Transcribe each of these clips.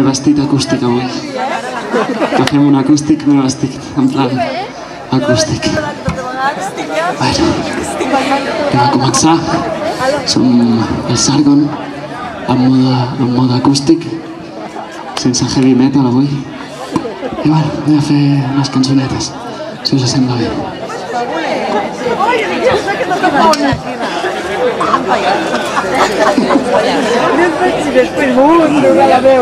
vestit acústic avui. Que fem un acústic, però vestit en plan acústic. Bueno, per començar, som el Sargon en mode acústic, sense heavy metal avui. I bueno, vull a fer unes cançonetes, si us sembla bé. Després mundo, la veu,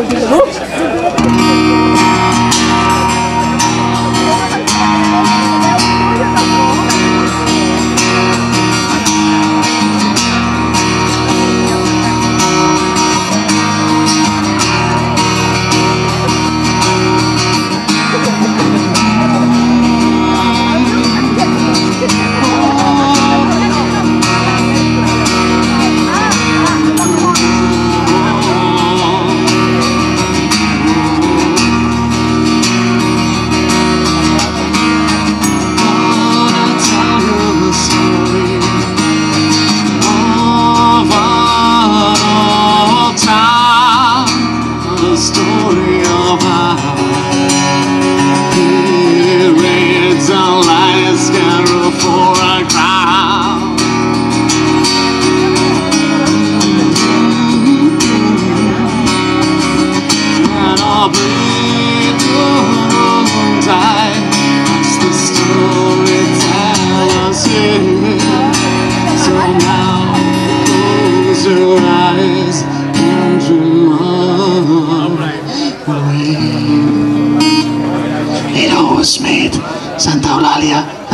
Aerosmith, Santa Eulàlia.